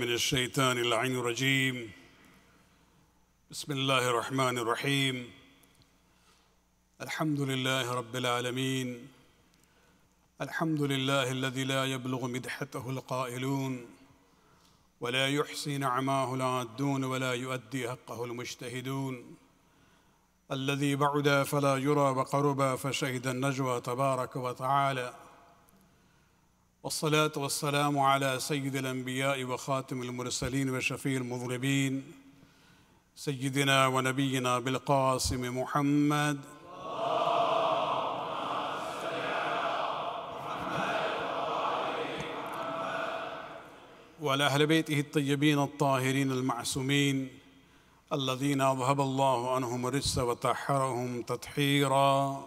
من الشيطان اللعين الرجيم بسم الله الرحمن الرحيم الحمد لله رب العالمين الحمد لله الذي لا يبلغ مدحته القائلون ولا يحصي نعماه العادون ولا يؤدي حقه المجتهدون الذي بعد فلا يرى وقرب فشهد النجوى تبارك وتعالى والصلاة والسلام على سيد الأنبياء وخاتم المرسلين وشفيع المذنبين سيدنا ونبينا بالقاسم محمد وعلى أهل بيته الطيبين الطاهرين المعصومين الذين أذهب الله عنهم الرجس وطهرهم تطهيرا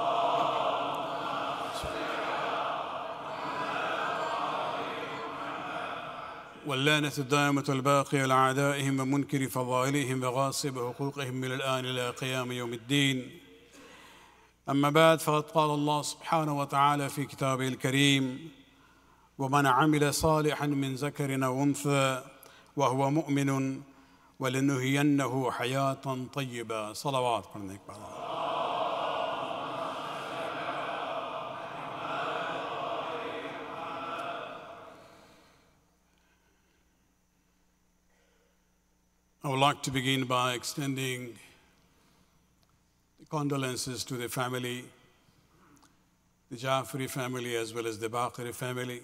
واللعنة الدائمة الباقية لأعدائهم ومنكر فضائلهم وغاصب حقوقهم من الآن إلى قيام يوم الدين. أما بعد، فقد قال الله سبحانه وتعالى في كتابه الكريم: ومن عمل صالحا من ذكر أو أنثى وهو مؤمن ولنحيينه حياة طيبة. صلوات پڑھنے کے بعد I would like to begin by extending condolences to the family, the Jafri family as well as the Baqir family.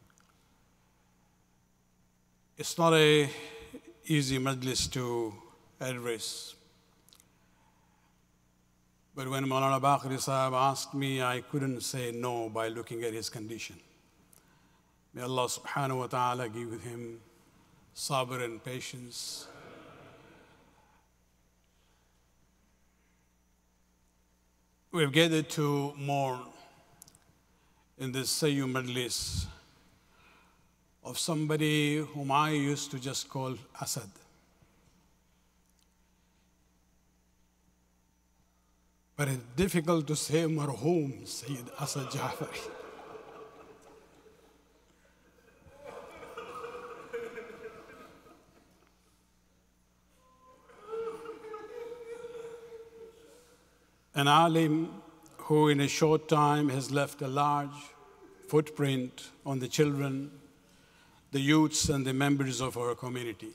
It's not an easy majlis to address. But when Maulana Baqir Sahib asked me, I couldn't say no by looking at his condition. May Allah subhanahu wa ta'ala give him sabr and patience. We've gathered to mourn in this Sayyum Majlis of somebody whom I used to just call Asad. But it's difficult to say Marḥūm Syed Asad Jafri. An alim who in a short time has left a large footprint on the children, the youths and the members of our community.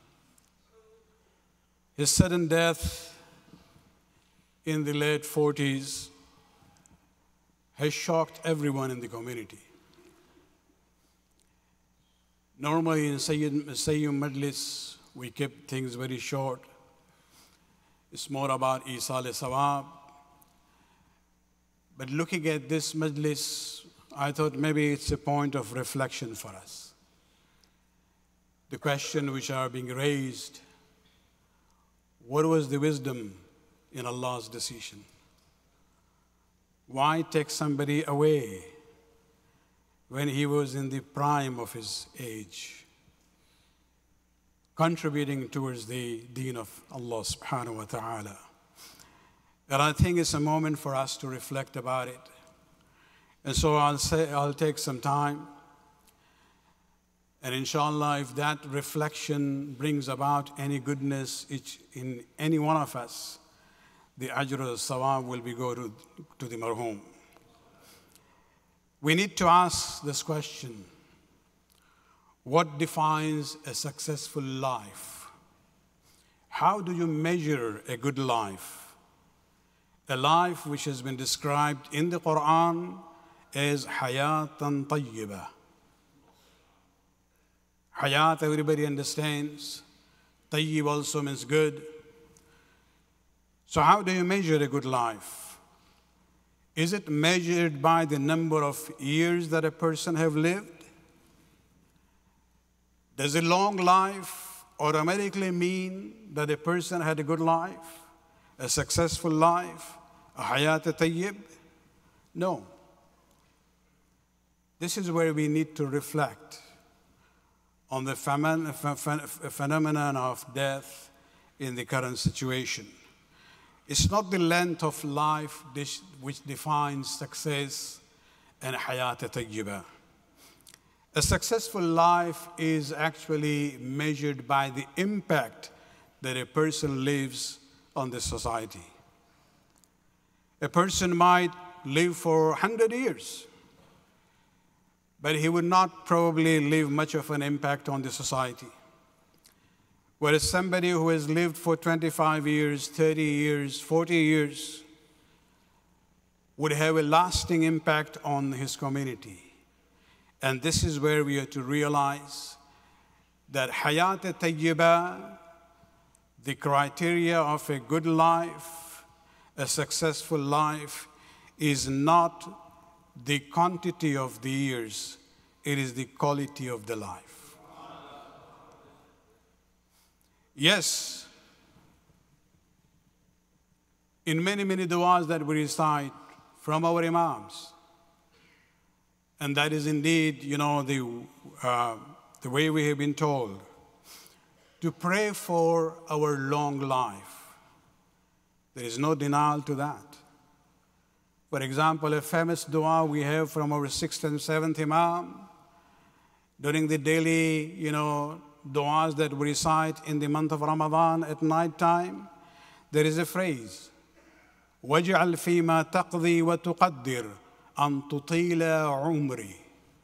His sudden death in the late 40s has shocked everyone in the community. Normally in Sayyum Majlis, we keep things very short. It's more about Isal Sawab. But looking at this majlis, I thought maybe it's a point of reflection for us. The question which are being raised: what was the wisdom in Allah's decision? Why take somebody away when he was in the prime of his age, contributing towards the deen of Allah subhanahu wa ta'ala? And I think it's a moment for us to reflect about it. And so I'll take some time. And inshallah, if that reflection brings about any goodness in any one of us, the ajr al-sawab will be go to the marhum. We need to ask this question: what defines a successful life? How do you measure a good life? A life which has been described in the Quran as ḥayāt ṭayyibah. Hayat, everybody understands. Tayyib also means good. So how do you measure a good life? Is it measured by the number of years that a person have lived? Does a long life automatically mean that a person had a good life? A successful life, a ḥayāt tayyib? No. This is where we need to reflect on the phenomenon of death in the current situation. It's not the length of life which defines success and ḥayāt tayyibah. A successful life is actually measured by the impact that a person leaves on the society. A person might live for 100 years, but he would not probably leave much of an impact on the society. Whereas somebody who has lived for 25 years, 30 years, 40 years would have a lasting impact on his community. And this is where we have to realize that ḥayāt ṭayyibah, the criteria of a good life, a successful life, is not the quantity of the years, it is the quality of the life. Yes, in many du'as that we recite from our imams, and that is indeed, the way we have been told, to pray for our long life. There is no denial to that. For example, a famous dua we have from our 6th and 7th Imam, during the daily, duas that we recite in the month of Ramadan at night time, there is a phrase, وَاجْعَلْ فِي مَا تَقْضِي وَتُقَدِّرْ أَن تُطِيلَ عُمْرِي.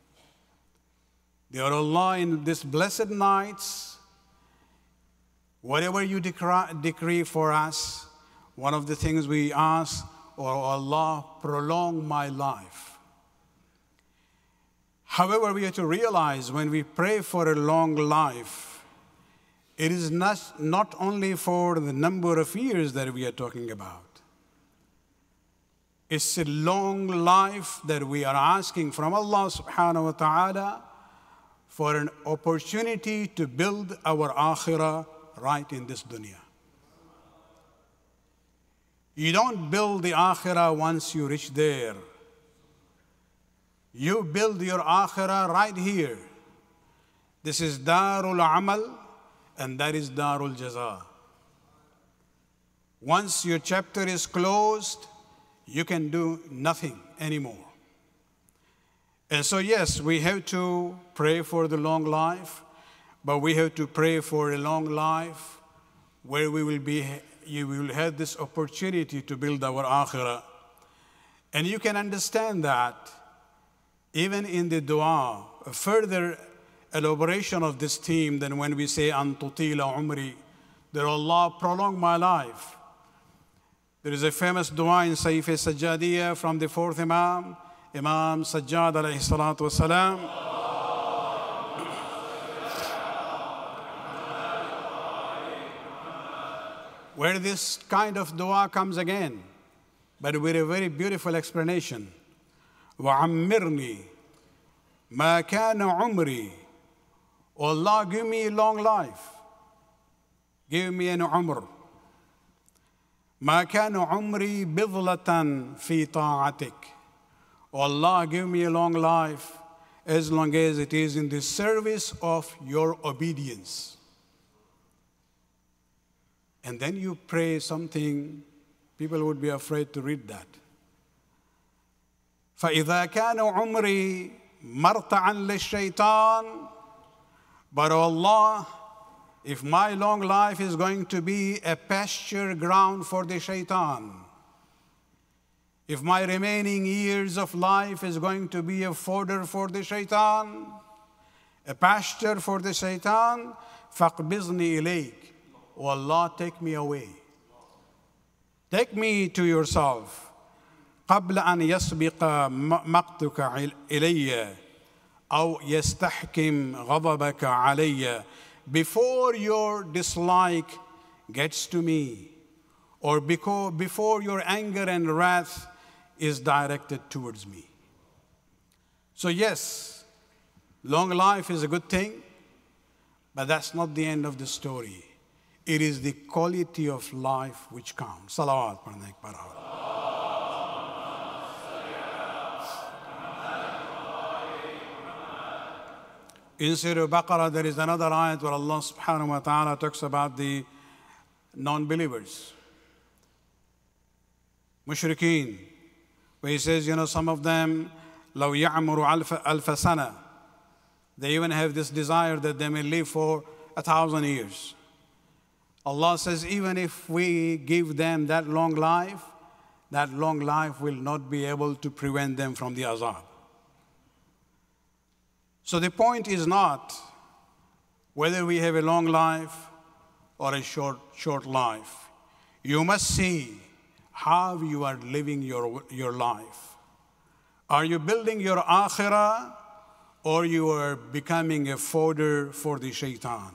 Dear Allah, in these blessed nights, whatever you decree for us, one of the things we ask, oh Allah, prolong my life. However, we have to realize when we pray for a long life, it is not only for the number of years that we are talking about. It's a long life that we are asking from Allah subhanahu wa ta'ala for an opportunity to build our akhirah right in this dunya. You don't build the akhirah once you reach there. You build your akhirah right here. This is Darul Amal and that is Darul Jaza. Once your chapter is closed, you can do nothing anymore. And so yes, we have to pray for the long life, but we have to pray for a long life where you will have this opportunity to build our akhirah. And you can understand that even in the dua, a further elaboration of this theme than when we say, An tutila umri, that Allah prolong my life. There is a famous dua in Sayyid Sajjādiyya from the 4th Imam, Imam Sajjād alayhi salatu wasalam. Where this kind of dua comes again, but with a very beautiful explanation. وَعَمِّرْنِي مَا كَانَ عُمْرِي. Oh Allah, give me a long life. Give me an umr. مَا كَانَ عُمْرِي بِضْلَةً فِي طَاعَتِكَ. Oh Allah, give me a long life as long as it is in the service of your obedience. And then you pray something, people would be afraid to read that. فَإِذَا كَانَ عُمْرِي مَرْتَعًا لِلشَّيْطَانِ. But oh Allah, if my long life is going to be a pasture ground for the shaitan, if my remaining years of life is going to be a fodder for the shaitan, a pasture for the shaitan, فَاقْبِضْنِي إِلَيْكَ. Oh Allah, take me away. Take me to yourself. قبل أن يسبق مقتك إلي أو يستحكم غضبك علي. Before your dislike gets to me, or before your anger and wrath is directed towards me. So yes, long life is a good thing, but that's not the end of the story. It is the quality of life which counts. Salawat padne par aao. In Surah Baqarah, there is another ayat where Allah subhanahu wa ta'ala talks about the non-believers, mushrikeen, where He says, some of them, لَوْ يَعْمُرُ أَلْفَ سَنَةٍ They even have this desire that they may live for 1,000 years. Allah says, even if we give them that long life will not be able to prevent them from the azab. So the point is not whether we have a long life or a short life. You must see how you are living your life. Are you building your akhirah, or you are becoming a fodder for the shaitan?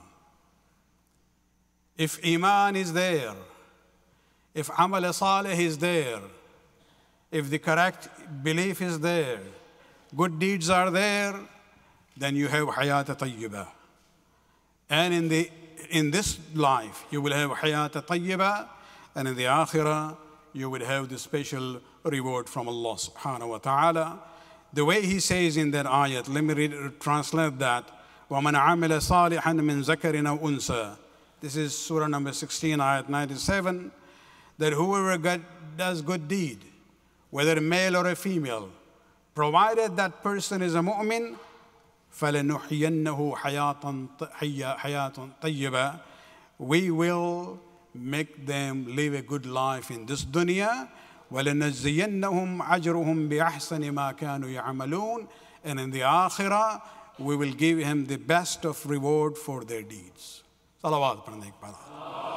If iman is there, if amal salih is there, if the correct belief is there, good deeds are there, then you have ḥayāt ṭayyibah. And in this life, you will have ḥayāt ṭayyibah, and in the akhirah, you will have the special reward from Allah subhanahu wa ta'ala. The way he says in that ayat, let me translate that. وَمَنْ عَمِلَ صَالِحًا مِنْ ذَكَرٍ أَوْ أُنْثَى. This is surah number 16, ayat 97. That whoever does good deed, whether male or a female, provided that person is a mu'min, فَلَنُحْيَنَّهُ ḥayāt ṭayyibah. We will make them live a good life in this dunya. وَلَنَجْزِيَنَّهُمْ أَجْرُهُمْ بِأَحْسَنِ مَا كَانُوا يَعْمَلُونَ. And in the akhirah, we will give him the best of reward for their deeds. Salawat pढ़ने के बाद.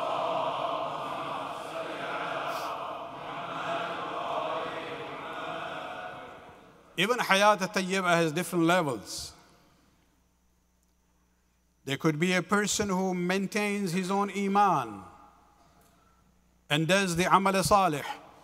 Even ḥayāt ṭayyibah has different levels. There could be a person who maintains his own iman and does the amal salih.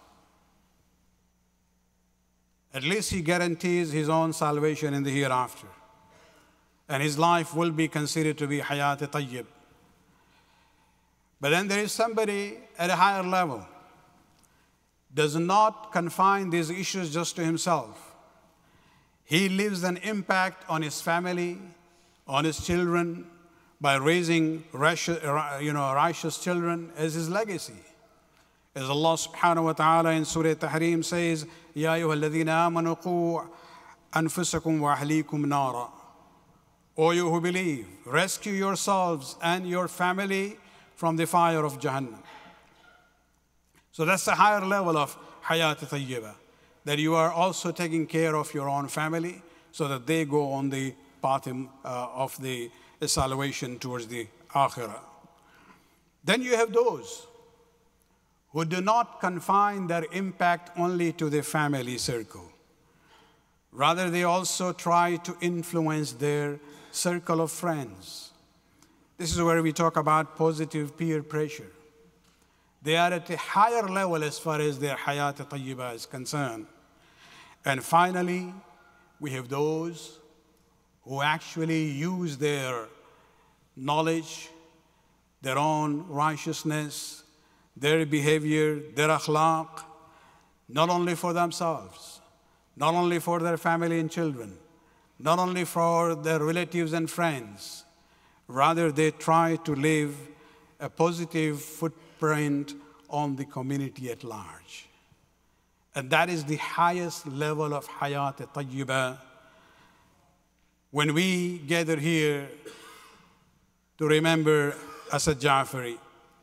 At least he guarantees his own salvation in the hereafter. And his life will be considered to be ḥayāt ṭayyib. But then there is somebody at a higher level, does not confine these issues just to himself. He leaves an impact on his family, on his children, by raising righteous children as his legacy. As Allah subhanahu wa ta'ala in Surah Tahrim says, يَا أَيُّهَا الَّذِينَ آمَنُوا قُوا أَنفُسَكُمْ وَأَهْلِيكُمْ نَارًا. O you who believe, rescue yourselves and your family from the fire of Jahannam. So that's a higher level of ḥayāt ṭayyibah, that you are also taking care of your own family so that they go on the path of the salvation towards the akhirah. Then you have those who do not confine their impact only to the family circle. Rather, they also try to influence their circle of friends. This is where we talk about positive peer pressure. They are at a higher level as far as their ḥayāt ṭayyibah is concerned. And finally, we have those who actually use their knowledge, their own righteousness, their behavior, their akhlaq, not only for themselves, not only for their family and children, not only for their relatives and friends. Rather, they try to leave a positive footprint on the community at large. And that is the highest level of ḥayāt ṭayyibah. When we gather here to remember Asad Jafri,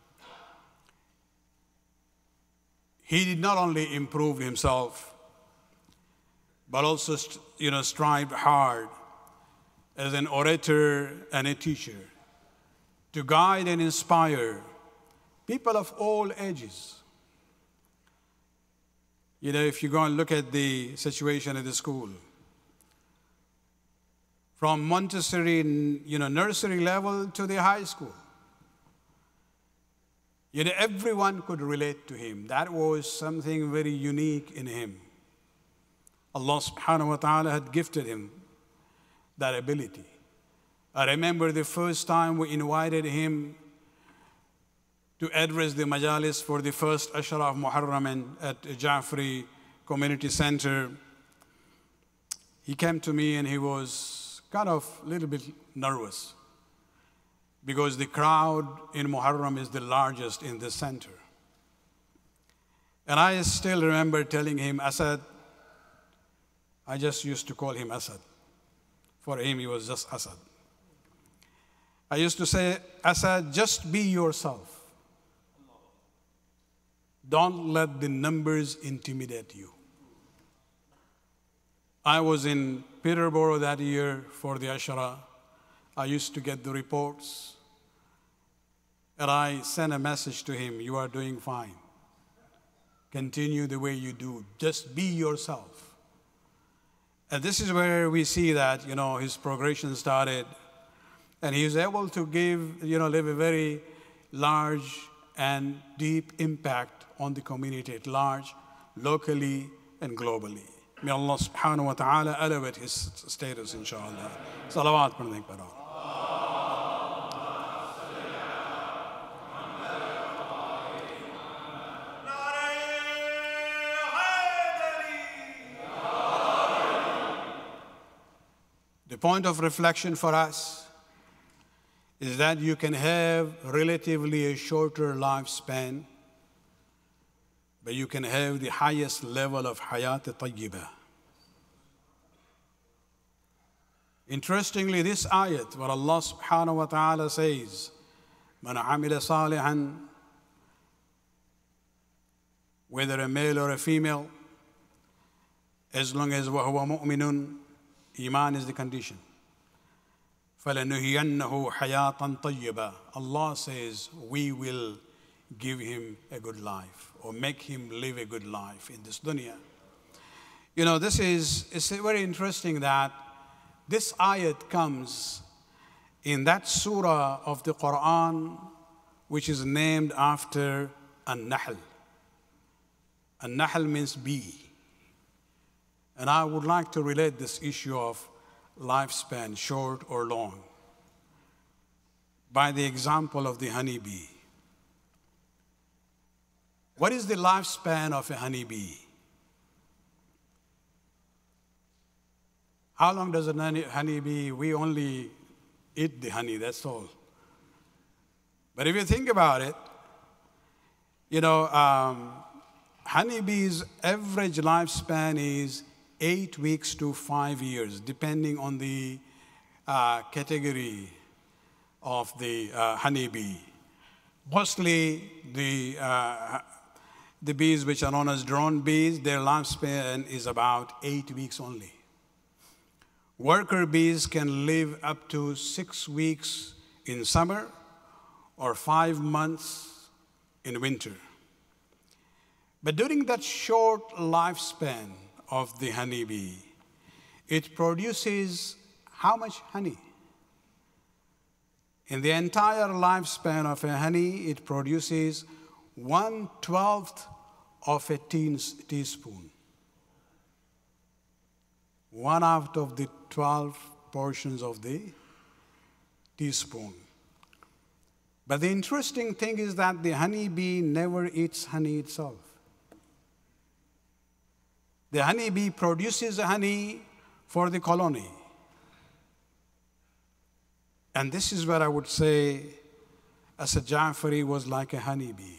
he did not only improve himself, but also strived hard as an orator and a teacher to guide and inspire people of all ages. If you go and look at the situation at the school, from Montessori, nursery level to the high school, everyone could relate to him. That was something very unique in him. Allah subhanahu wa ta'ala had gifted him that ability. I remember the first time we invited him to address the majalis for the first Ashra of Muharram at Jafri Community Center. He came to me and he was kind of a little bit nervous because the crowd in Muharram is the largest in the center. And I still remember telling him, Asad, I just used to call him Asad. For him, he was just Asad. I used to say, Asad, just be yourself. Don't let the numbers intimidate you. I was in Peterborough that year for the Ashara. I used to get the reports. And I sent a message to him, you are doing fine. Continue the way you do. Just be yourself. And this is where we see that, his progression started. And he was able to leave a very large and deep impact on the community at large, locally and globally. May Allah subhanahu wa ta'ala elevate his status, inshallah. Salawat pढ़ने पर आओ. The point of reflection for us is that you can have relatively a shorter lifespan, but you can have the highest level of ḥayāt ṭayyibah. Interestingly, this ayat where Allah subhanahu wa ta'ala says, مَنْ عَمِلَ صَالِحًا, whether a male or a female, as long as وَهُوَ مُؤْمِنٌ, Iman is the condition. فَلَنُهِيَنَّهُ حَيَاةً طَيِّبًا. Allah says, we will give him a good life, or make him live a good life in this dunya. It's very interesting that this ayat comes in that surah of the Quran, which is named after An-Naḥl. An-Naḥl means bee. And I would like to relate this issue of lifespan, short or long, by the example of the honeybee. What is the lifespan of a honeybee? How long does a honeybee? We only eat the honey, that's all. But if you think about it, honeybees' average lifespan is 8 weeks to 5 years, depending on the category of the honeybee. Mostly the bees which are known as drone bees, their lifespan is about 8 weeks only. Worker bees can live up to 6 weeks in summer or 5 months in winter. But during that short lifespan of the honeybee, it produces how much honey? In the entire lifespan of a honey, it produces 1/12 of a teaspoon. 1 out of the 12 portions of the teaspoon. But the interesting thing is that the honeybee never eats honey itself. The honeybee produces honey for the colony. And this is where I would say Asad Jafri was like a honeybee.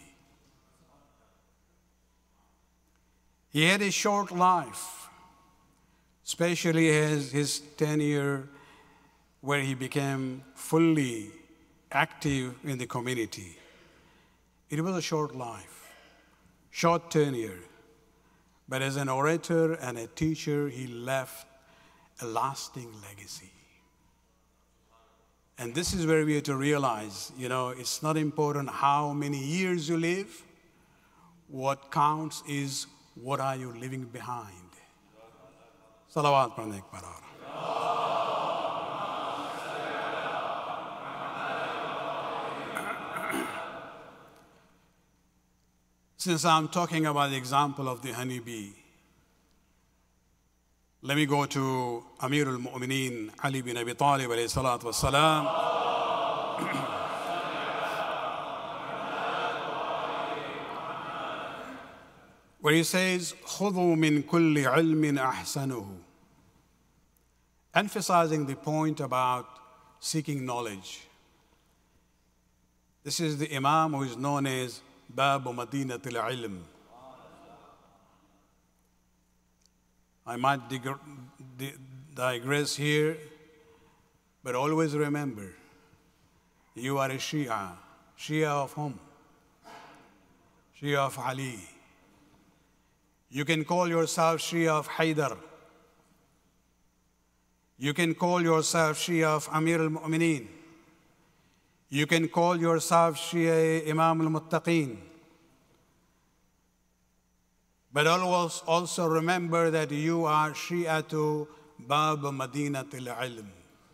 He had a short life, especially his tenure where he became fully active in the community. It was a short life, short tenure. But as an orator and a teacher, he left a lasting legacy. And this is where we have to realize, it's not important how many years you live. What counts is what are you leaving behind. Salawat pढ़ने पर आ रहा. Since I'm talking about the example of the honeybee, let me go to Amirul Mu'minin, Ali bin Abi Talib alayhi salatu wassalam. Where he says, خُذُوا مِن كُلِّ عِلْمٍ أَحْسَنُهُ, emphasizing the point about seeking knowledge. This is the Imam who is known as Babu Madinatul Ilm. I might digress here But always remember, you are a Shia. Shia of whom? Shia of Ali. You can call yourself Shia of Haydar. You can call yourself Shia of Amirul Mu'minin. You can call yourself Shia Imam al-Muttaqeen. But always also remember that you are Shi'atu Bab Madinatil Ilm.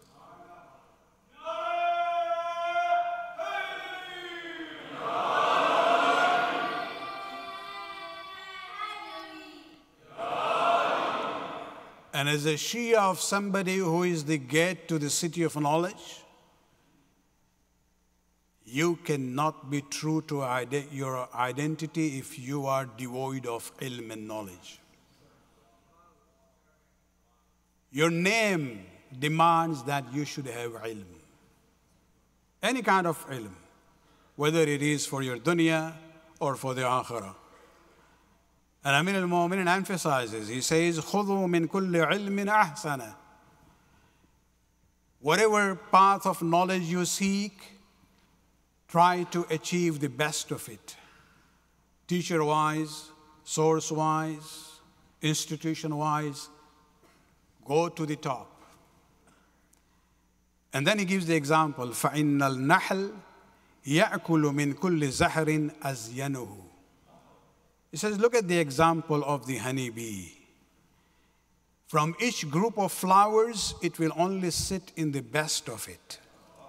And as a Shia of somebody who is the gate to the city of knowledge, you cannot be true to your identity if you are devoid of ilm and knowledge. Your name demands that you should have ilm. Any kind of ilm, whether it is for your dunya or for the akhirah. And Amirul Mu'minin emphasizes, he says, خُذُوا مِن كُلِّ عِلْمٍ أَحْسَنَ. Whatever path of knowledge you seek, try to achieve the best of it. Teacher-wise, source-wise, institution-wise, go to the top. And then he gives the example, فَإِنَّ النَّحْلَ يَأْكُلُ مِن كُلِّ زَهْرٍ أَزْيَنُهُ. He says, look at the example of the honeybee. From each group of flowers, it will only sit in the best of it.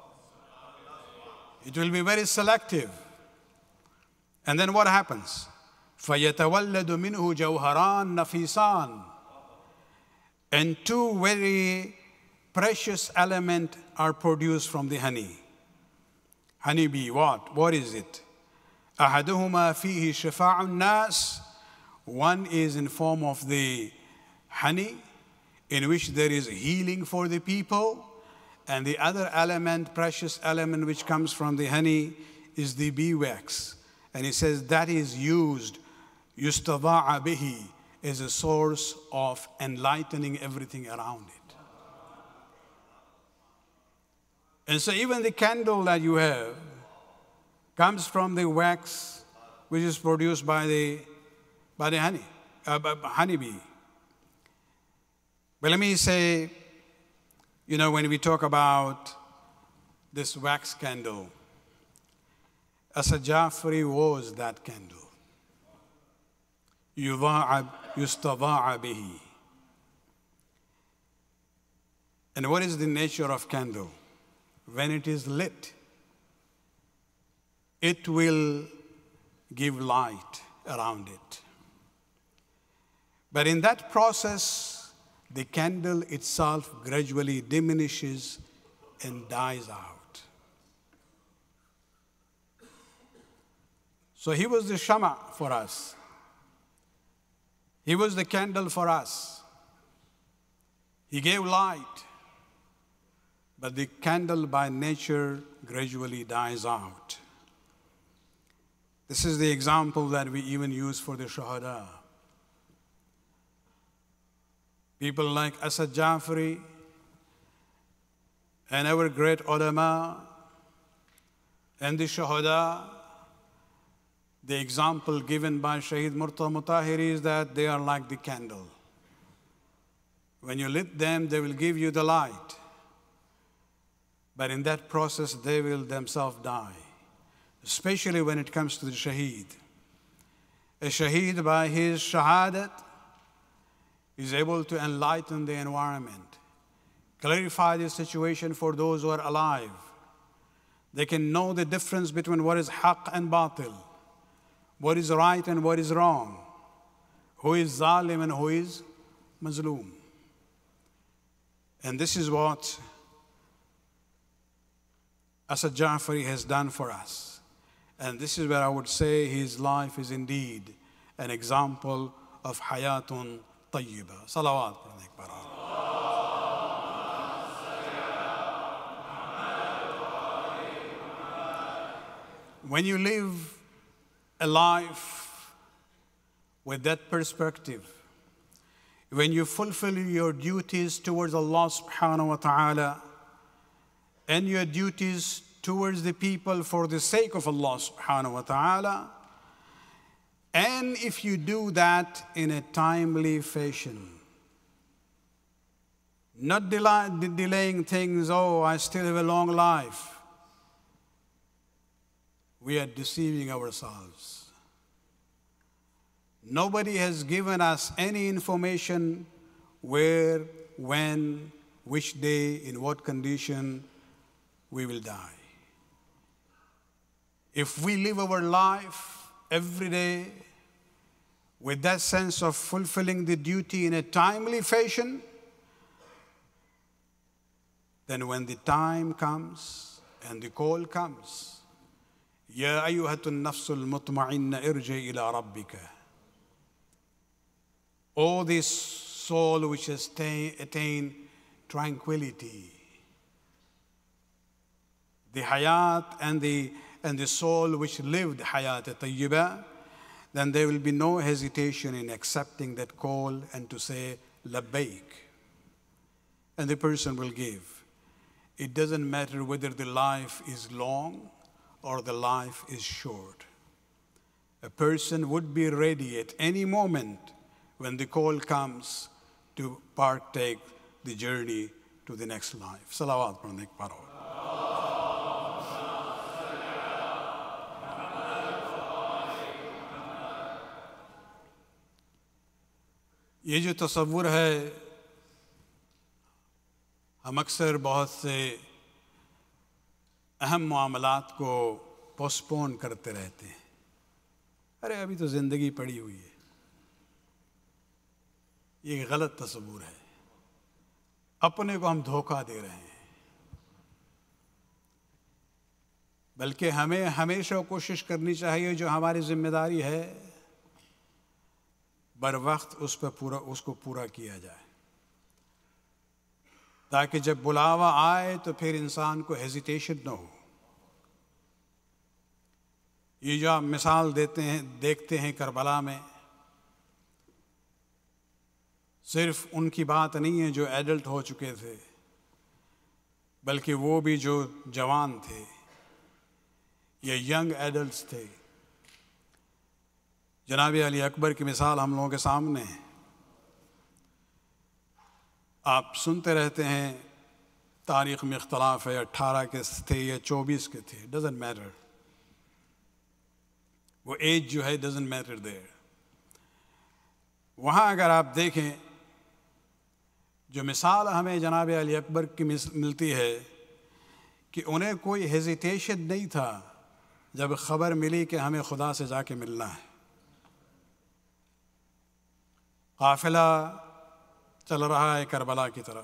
It will be very selective. And then what happens? فَيَتَوَلَّدُ مِنْهُ جَوْهَرَانْ نَفِيسَانْ. And two very precious elements are produced from the honey. Honeybee, what? What is it? أَحَدُهُمَا فِيهِ شِفَاعُ النَّاسِ. One is in form of the honey, in which there is healing for the people. And the other element, precious element, which comes from the honey is the bee wax. And he says that is used, يُسْتَضَاعَ بِهِ, as a source of enlightening everything around it. And so even the candle that you have comes from the wax which is produced by the honeybee. But let me say, when we talk about this wax candle, Asad Jafri was that candle. يُسْتَضَاعَ بِهِ. And what is the nature of candle? When it is lit, it will give light around it. But in that process, the candle itself gradually diminishes and dies out. So he was the shama for us. He was the candle for us. He gave light, but the candle by nature gradually dies out. This is the example that we even use for the shuhada. People like Asad Jafri and our great ulama and the shuhada, the example given by Shaheed Murtada Mutahiri is that they are like the candle. When you lit them, they will give you the light. But in that process, they will themselves die. Especially when it comes to the shaheed. A shaheed by his shahadat is able to enlighten the environment, clarify the situation for those who are alive. They can know the difference between what is haqq and batil, what is right and what is wrong, who is zalim and who is mazloom. And this is what Asad Jafri has done for us. And this is where I would say his life is indeed an example of hayatun ṭayyibah. Salawat. When you live a life with that perspective, when you fulfill your duties towards Allah subhanahu wa ta'ala, and your duties towards the people for the sake of Allah subhanahu wa ta'ala. And if you do that in a timely fashion, not delaying things, oh, I still have a long life, we are deceiving ourselves. Nobody has given us any information where, when, which day, in what condition we will die. If we live our life every day with that sense of fulfilling the duty in a timely fashion, then when the time comes and the call comes, Ya ayyuhatun nafsul mutma'inna irji ila rabbika. O this soul which has attained tranquility, the ḥayāt and the soul which lived ḥayāt ṭayyibah, then there will be no hesitation in accepting that call and to say labbaik, and the person will give. It doesn't matter whether the life is long or the life is short. A person would be ready at any moment when the call comes to partake the journey to the next life. Salawat padhne ek baar aur. یہ جو تصور ہے ہم اکثر بہت سے اہم معاملات کو پوسٹ پون کرتے رہتے ہیں. ارے ابھی تو زندگی پڑی ہوئی ہے. یہ غلط تصور ہے. اپنے کو ہم دھوکہ دے رہے ہیں. بلکہ ہمیں ہمیشہ کوشش کرنی چاہیے جو ہماری ذمہ داری ہے بر وقت اس کو پورا کیا جائے، تاکہ جب بلاوا آئے تو پھر انسان کو ہیزیٹیشن نہ ہو. یہ جو آپ مثال دیکھتے ہیں کربلا میں، صرف ان کی بات نہیں ہے جو ایڈلٹ ہو چکے تھے، بلکہ وہ بھی جو جوان تھے یا ینگ ایڈلٹس تھے. جناب علی اکبر کی مثال ہم لوگوں کے سامنے ہے. آپ سنتے رہتے ہیں تاریخ میں اختلاف ہے، 18 کے تھے یا 24 کے تھے، ڈزنٹ میٹر. وہ ایج جو ہے ڈزنٹ میٹر دیر. وہاں اگر آپ دیکھیں جو مثال ہمیں جناب علی اکبر کی ملتی ہے کہ انہیں کوئی ہیزیٹیشن نہیں تھا جب خبر ملی کہ ہمیں خدا سے جا کے ملنا ہے. قافلہ چل رہا ہے کربلا کی طرف،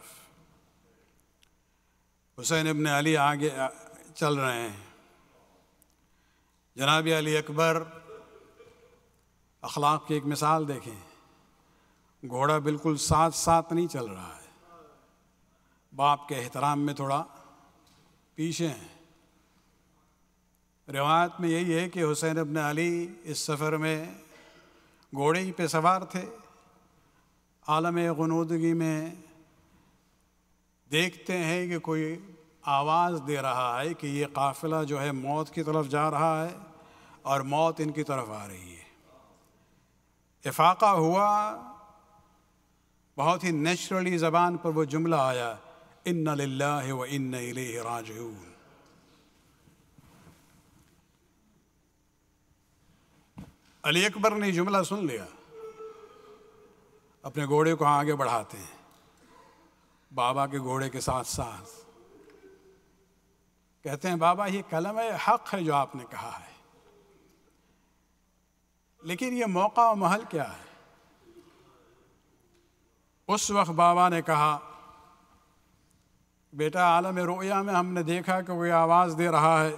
حسین ابن علی آگے چل رہے ہیں. جناب علی اکبر اخلاق کی ایک مثال دیکھیں. گھوڑا بالکل ساتھ نہیں چل رہا ہے، باپ کے احترام میں تھوڑا پیچھے ہیں. روایت میں یہی ہے کہ حسین ابن علی اس سفر میں گھوڑے ہی پہ سوار تھے. عالم غنودگی میں دیکھتے ہیں کہ کوئی آواز دے رہا ہے کہ یہ قافلہ جو ہے موت کی طرف جا رہا ہے اور موت ان کی طرف آ رہی ہے. افاقہ ہوا، بہت ہی نیچرلی زبان پر وہ جملہ آیا، اِنَّ لِلَّهِ وَإِنَّ إِلَيْهِ رَاجِعُونَ. علی اکبر نے جملہ سن لیا، اپنے گھوڑے کو آگے بڑھاتے ہیں، بابا کے گھوڑے کے ساتھ ساتھ کہتے ہیں بابا یہ کلمہ حق ہے جو آپ نے کہا ہے، لیکن یہ موقع و محل کیا ہے؟ اس وقت بابا نے کہا بیٹا عالم رؤیا میں ہم نے دیکھا کہ وہ آواز دے رہا ہے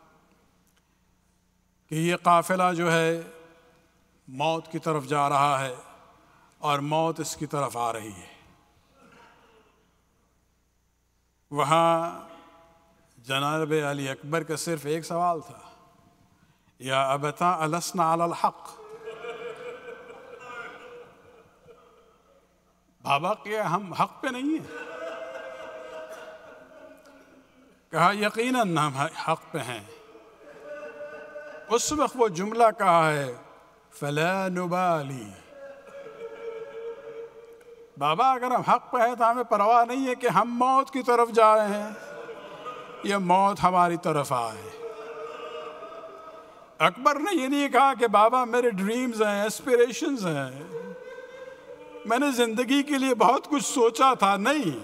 کہ یہ قافلہ جو ہے موت کی طرف جا رہا ہے اور موت اس کی طرف آ رہی ہے. وہاں جناب علی اکبر کا صرف ایک سوال تھا، یا ابتا السنا علی الحق. بابا کیا ہم حق پہ نہیں ہیں؟ کہا یقیناً ہم حق پہ ہیں۔ اس وقت وہ جملہ کہا ہے فلا نبالی، بابا اگر ہم حق پہ ہیں تو ہمیں پرواہ نہیں ہے کہ ہم موت کی طرف جا رہے ہیں یا موت ہماری طرف آئے۔ اکبر نے یہ نہیں کہا کہ بابا میرے ڈریمز ہیں، ایسپیریشنز ہیں، میں نے زندگی کے لیے بہت کچھ سوچا تھا، نہیں،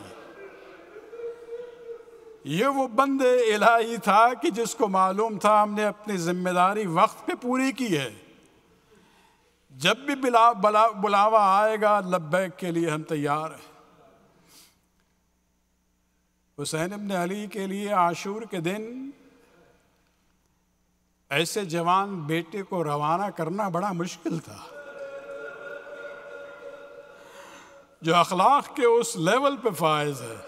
یہ وہ بند الہی تھا کہ جس کو معلوم تھا ہم نے اپنی ذمہ داری وقت پہ پوری کی ہے، جب بھی بلاوا آئے گا لبیک کے لیے ہم تیار ہیں۔ حسین ابن علی کے لیے عاشور کے دن ایسے جوان بیٹے کو روانہ کرنا بڑا مشکل تھا، جو اخلاق کے اس لیول پہ فائز ہے۔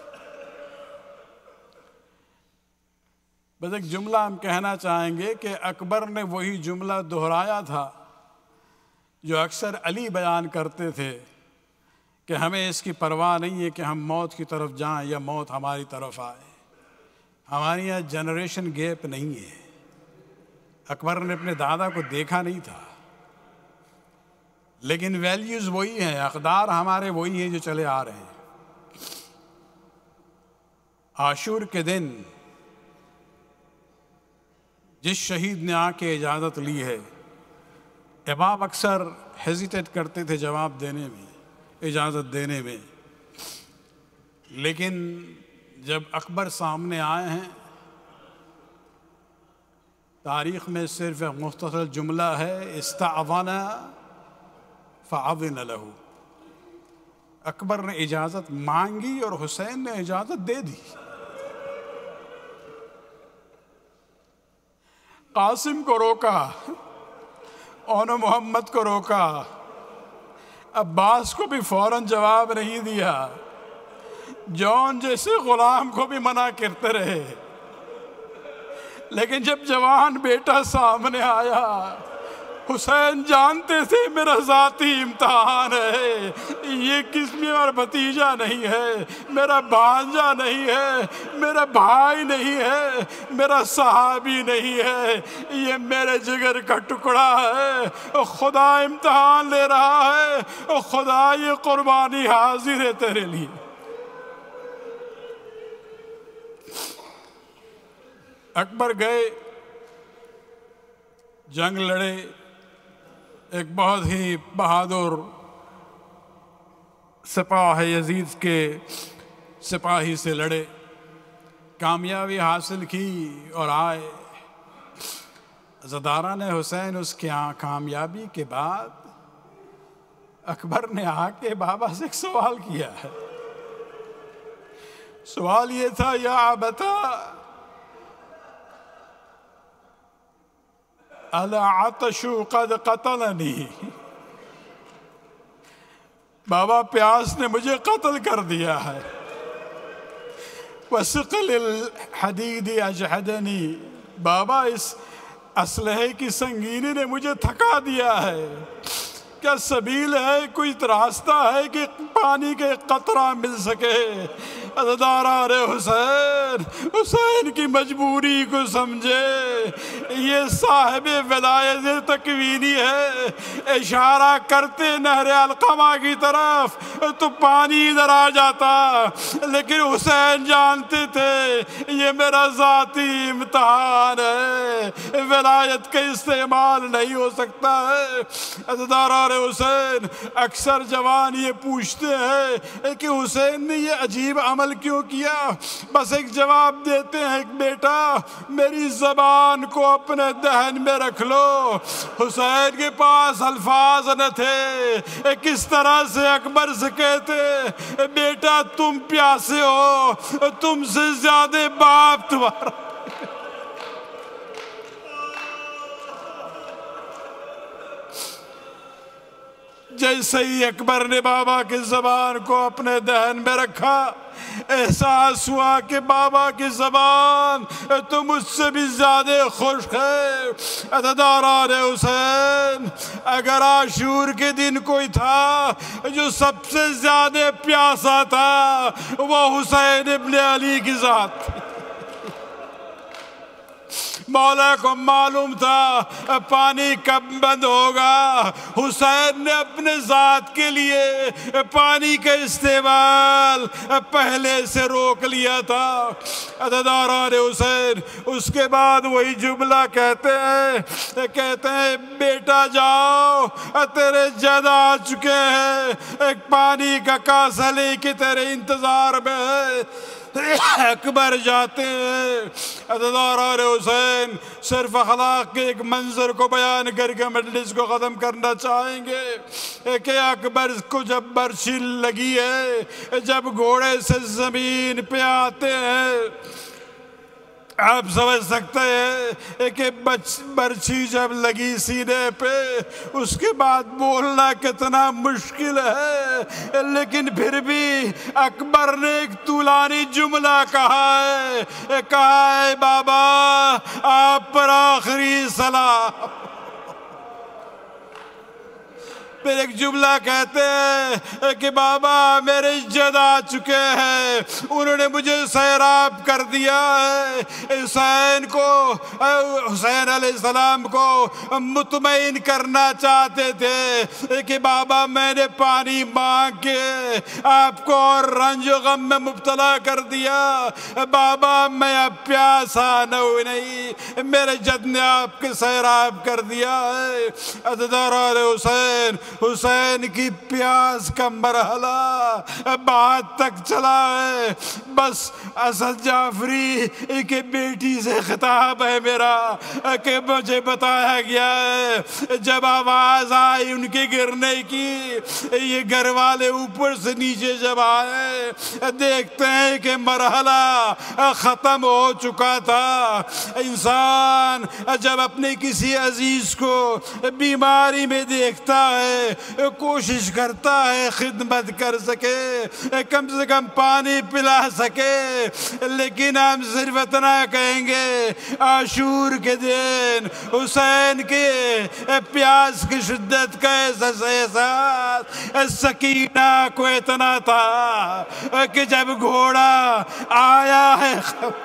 بس ایک جملہ ہم کہنا چاہیں گے کہ اکبر نے وہی جملہ دہرایا تھا جو اکثر علی بیان کرتے تھے کہ ہمیں اس کی پرواہ نہیں ہے کہ ہم موت کی طرف جائیں یا موت ہماری طرف آئے، ہمارے یہاں جنریشن گیپ نہیں ہے۔ اکبر نے اپنے دادا کو دیکھا نہیں تھا، لیکن ویلیوز وہی ہیں، اقدار ہمارے وہی ہیں جو چلے آ رہے ہیں۔ عاشور کے دن جس شہید نے آ کے اجازت لی ہے، احباب اکثر ہیزیٹیٹ کرتے تھے جواب دینے میں، اجازت دینے میں، لیکن جب اکبر سامنے آئے ہیں، تاریخ میں صرف ایک مختصر جملہ ہے استعذن فأذن له، اکبر نے اجازت مانگی اور حسین نے اجازت دے دی۔ قاسم کو روکا، اون محمد کو روکا، عباس کو بھی فوراً جواب نہیں دیا، جون جیسے غلام کو بھی منع کرتے رہے، لیکن جب جوان بیٹا سامنے آیا، حسین جانتے تھے میرا ذاتی امتحان ہے، یہ کس میں اور بھتیجا نہیں ہے، میرا بھانجا نہیں ہے، میرا بھائی نہیں ہے، میرا صحابی نہیں ہے، یہ میرے جگر کا ٹکڑا ہے، خدا امتحان لے رہا ہے، خدا یہ قربانی حاضر ہے تیرے لیے۔ اکبر گئے، جنگ لڑے، ایک بہت ہی بہادر سپاہ یزید کے سپاہی سے لڑے، کامیابی حاصل کی اور آئے۔ عزادارہ نے حسین اس کی کامیابی کے بعد اکبر نے آ کے بابا سے ایک سوال کیا ہے۔ سوال یہ تھا یا ابتا العطش قد قتلنی، بابا پیاس نے مجھے قتل کر دیا ہے، وثقل الحدید اجہدنی، بابا اس اسلحے کی سنگینی نے مجھے تھکا دیا ہے، کیا سبیل ہے، کوئی راستہ ہے کہ پانی کے قطرہ مل سکے؟ عزادارہ حسین، حسین کی مجبوری کو سمجھے، یہ صاحب ولایت تکوینی ہے، اشارہ کرتے نہر علقمہ کی طرف تو پانی ادھر آ جاتا، لیکن حسین جانتے تھے یہ میرا ذاتی امتحان ہے، ولایت کا استعمال نہیں ہو سکتا ہے۔ عزادارہ حسین، اکثر جوان یہ پوچھتے ہیں کہ حسین نے یہ عجیب عمل کیوں کیا، بس ایک جواب دیتے ہیں کہ بیٹا میری زبان کو اپنے دہن میں رکھ لو۔ حسین کے پاس الفاظ نہ تھے، کس طرح سے اکبر سے کہتے بیٹا تم پیاسے ہو، تم سے زیادہ باپ تمہارا۔ جیسے ہی اکبر نے بابا کی زبان کو اپنے دہن میں رکھا، احساس ہوا کہ بابا کی زبان تو مجھ سے بھی زیادہ خشک ہے۔ عزاداران حسین، اگر عاشور کے دن کوئی تھا جو سب سے زیادہ پیاسا تھا، وہ حسین ابن علی کی ذات تھی۔ مولا کو معلوم تھا پانی کب بند ہوگا. حسین نے اپنے ذات کے لیے پانی کا استعمال پہلے سے روک لیا تھا. عزاداران حسین اس کے بعد وہی جملہ کہتے ہیں بیٹا جاؤ تیرے جد آ چکے ہیں, ایک پانی کا کاسہ لے کے تیرے انتظار میں ہے. اکبر جاتے ہیں. عزاداران حسین صرف اخلاق کے ایک منظر کو بیان کر کے مجلس کو ختم کرنا چاہیں گے کہ اکبر کو جب برچھی لگی ہے, جب گھوڑے سے زمین پہ آتے ہیں, آپ سمجھ سکتے ہیں کہ برچھی جب لگی سینے پہ اس کے بعد بولنا کتنا مشکل ہے, لیکن پھر بھی اکبر نے ایک طولانی جملہ کہا ہے بابا آپ پر آخری سلام. پھر ایک جملہ کہتے ہیں کہ بابا میرے جد آ چکے ہیں, انہوں نے مجھے سیراب کر دیا ہے. حسین علیہ السلام کو مطمئن کرنا چاہتے تھے کہ بابا میں نے پانی مانگ کے آپ کو اور رنج و غم میں مبتلا کر دیا, بابا میں اب پیاسا نہیں, میرے جد نے آپ کے سیراب کر دیا ہے. عزاداران حسین کی پیاس کا مرحلہ بعد تک چلا ہے. بس اسد جعفری کی بیٹی سے خطاب ہے میرا کہ مجھے بتایا گیا ہے جب آواز آئی ان کے گرنے کی, یہ گھر والے اوپر سے نیچے جب آئے دیکھتے ہیں کہ مرحلہ ختم ہو چکا تھا. انسان جب اپنے کسی عزیز کو بیماری میں دیکھتا ہے کوشش کرتا ہے خدمت کر سکے, کم سے کم پانی پلا سکے, لیکن ہم صرف اتنا کہیں گے عاشور کے دن حسین کے پیاس کی شدت کا احساس سکینہ کو اتنا تھا کہ جب گھوڑا آیا ہے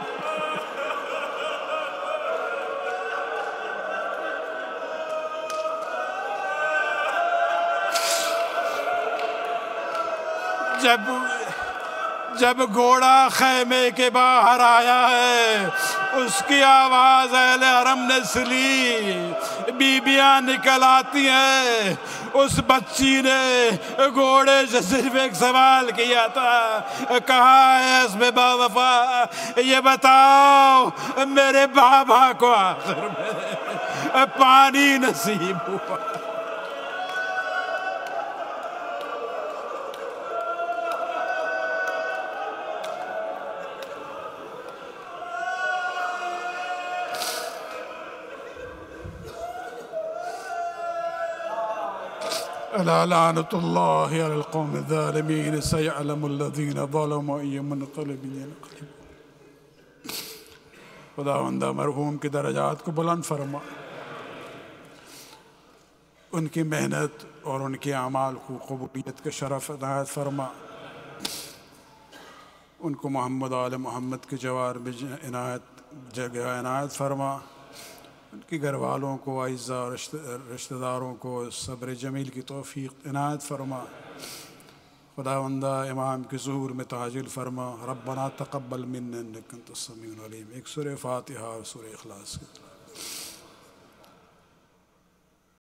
جب گھوڑا خیمے کے باہر آیا ہے اس کی آواز اہل حرم نے سلی, بیبیاں نکل آتی ہیں. اس بچی نے گھوڑے سے صرف ایک سوال کیا تھا, کہا ہے اس میں با وفا یہ بتاؤ میرے بابا کو آخر میں پانی نصیب ہوا. ألا لعنة الله على القوم الظالمين سيعلم الذين ظلموا أي منقلب ينقلبون. خداوندہ مرحوم کی درجات کو بلند فرما, ان کی محنت اور ان کے اعمال کو قبولیت کا شرف عنایت فرما. ان کو محمد آل محمد کے جوار میں جگہ عنایت فرما. ان کے گھر والوں کو, اعزاء رشتہ داروں کو صبر جمیل کی توفیق عنایت فرما. خداوندہ امام کے ظہور میں تعجیل فرما. ربنا تقبل منا انک انت السمیع العلیم. ایک سورہ فاتحہ اور سورہ اخلاص کی